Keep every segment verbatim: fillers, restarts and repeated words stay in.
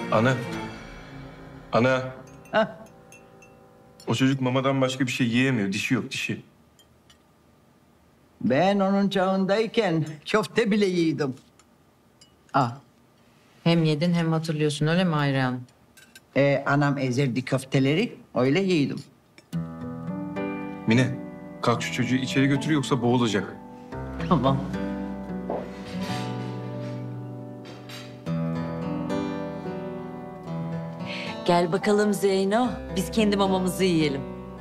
Ana. Ana. Heh. O çocuk mamadan başka bir şey yiyemiyor. Dişi yok, dişi. Ben onun çağındayken köfte bile yiydim. Ah. Hem yedin hem hatırlıyorsun öyle mi Hayriye Hanım? Ee, anam ezerdi köfteleri, öyle yiydim. Mine, kalk şu çocuğu içeri götür yoksa boğulacak. Tamam. Gel bakalım Zeyno. Biz kendi mamamızı yiyelim.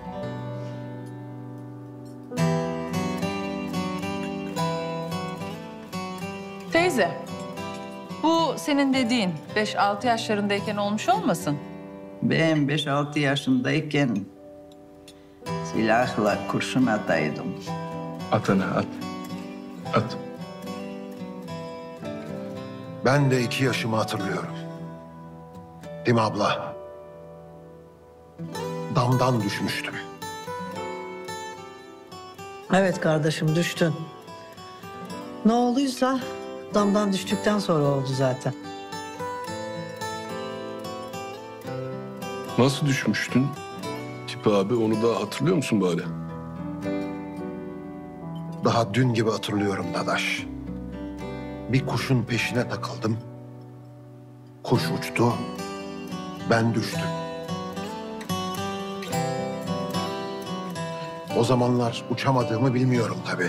Teyze, bu senin dediğin beş altı yaşlarındayken olmuş olmasın? Ben beş altı yaşındayken silahla kurşun ataydım. At ana, at. At. Ben de iki yaşımı hatırlıyorum. Değil mi abla? Damdan düşmüştüm. Evet kardeşim düştün. Ne olduysa damdan düştükten sonra oldu zaten. Nasıl düşmüştün? Tipi abi onu da hatırlıyor musun bari? Daha dün gibi hatırlıyorum Dadaş. Bir kuşun peşine takıldım. Kuş uçtu. Ben düştüm. O zamanlar uçamadığımı bilmiyorum tabii.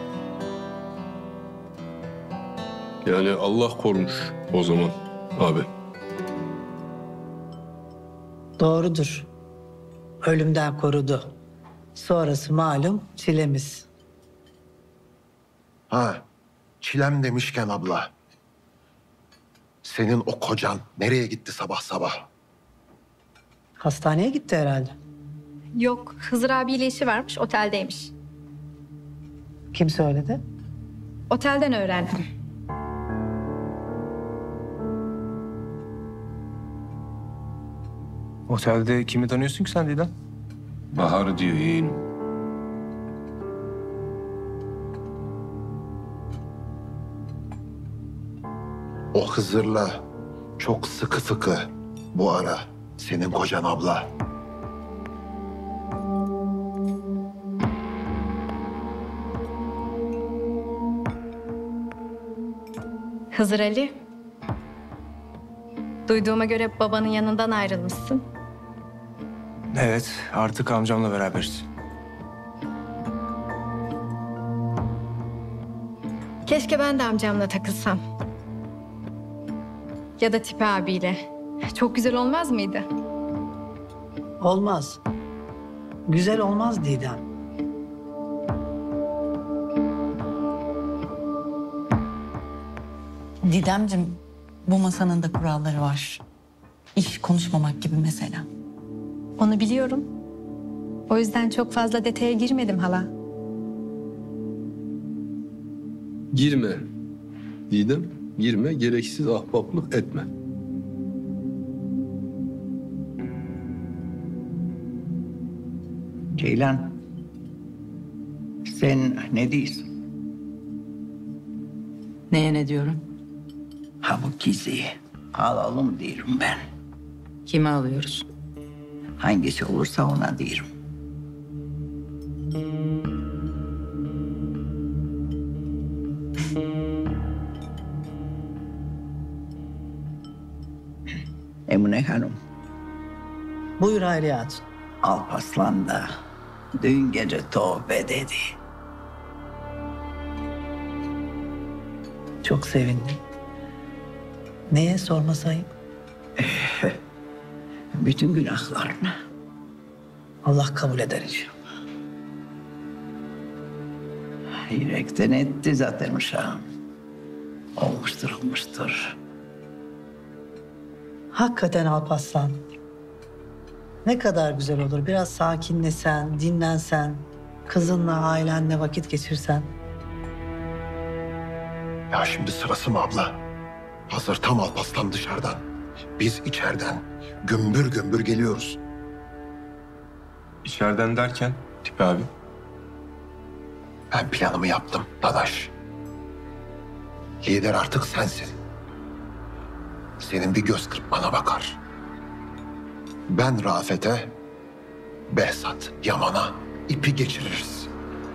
Yani Allah korumuş o zaman abi. Doğrudur. Ölümden korudu. Sonrası malum çilemiz. Ha, çilem demişken abla. Senin o kocan nereye gitti sabah sabah? Hastaneye gitti herhalde. Yok, Hızır abiyle işi varmış, oteldeymiş. Kim söyledi? Otelden öğrendim. Otelde kimi tanıyorsun ki sen Didem? Bahar diyor yeğenim. O Hızır'la çok sıkı fıkı bu ara senin kocan abla. Hızır Ali. Duyduğuma göre babanın yanından ayrılmışsın. Evet, artık amcamla beraberiz. Keşke ben de amcamla takılsam. Ya da Tipi abiyle. Çok güzel olmaz mıydı? Olmaz. Güzel olmaz Didem. Didemciğim, bu masanın da kuralları var. İş konuşmamak gibi mesela. Onu biliyorum. O yüzden çok fazla detaya girmedim hala. Girme. Didem, girme. Gereksiz ahbaplık etme. Ceylan, sen ne diyorsun? Neye ne diyorum? Ha bu kizi alalım diyorum ben. Kime alıyoruz? Hangisi olursa ona diyorum. Emine Hanım, Buyur Hayriye Hatun. Alparslan da dün gece tövbe dedi. Çok sevindim. Neye sormasayım? Bütün günahlarını. Allah kabul eder inşallah. Yürekten etti zaten uşağım. Olmuştur, olmuştur. Hakikaten Alparslan. Ne kadar güzel olur. Biraz sakinlesen, dinlensen, kızınla, ailenle vakit geçirsen. Ya şimdi sırası mı abla? Hazır tam Alparslan dışarıdan. Biz içeriden gümbür gümbür geliyoruz. İçeriden derken Tipi abi. Ben planımı yaptım Dadaş. Lider artık sensin. senin bir göz kırpmana bakar. Ben Rafet'e, Behzat Yaman'a ipi geçiririz.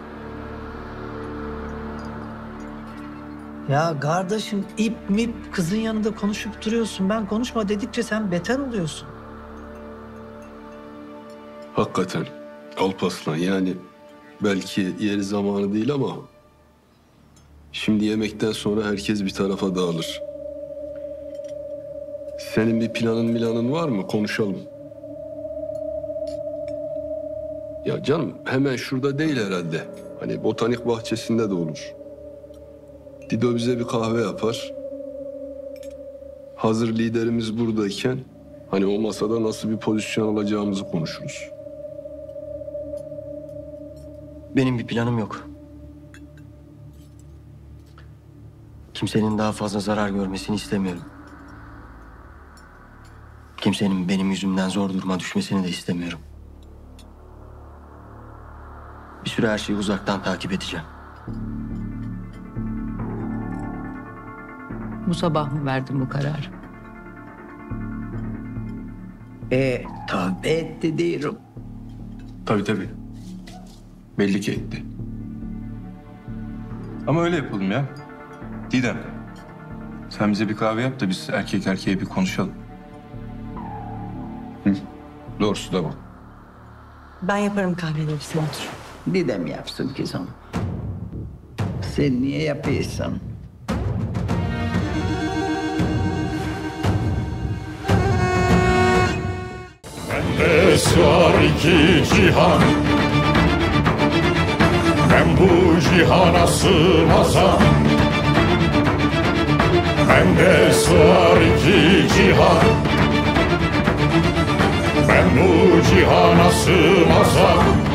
Ya kardeşim ip mip kızın yanında konuşup duruyorsun. Ben konuşma dedikçe sen beter oluyorsun. Hakikaten Alparslan, yani belki yeri zamanı değil ama şimdi yemekten sonra herkes bir tarafa dağılır. Senin bir planın milanın var mı? Konuşalım. Ya canım, hemen şurada değil herhalde. Hani botanik bahçesinde de olur. Dido bize bir kahve yapar. Hazır liderimiz buradayken hani o masada nasıl bir pozisyon alacağımızı konuşuruz. Benim bir planım yok. Kimsenin daha fazla zarar görmesini istemiyorum. Kimsenin benim yüzümden zor duruma düşmesini de istemiyorum. Bir süre her şeyi uzaktan takip edeceğim. Bu sabah mı verdin bu kararı? E tövbe etti diyorum. Tabii tabii. Belli ki etti. Ama öyle yapalım ya. Didem, sen bize bir kahve yap da biz erkek erkeğe bir konuşalım. Hı? Doğrusu da bu. Ben yaparım kahveleri, sen otur. Didem yapsın kızım. Sen niye yapıyorsun? Bende sığar iki cihan, ben bu cihana sığmazam. Bende sığar iki cihan, ben bu cihana sığmazam.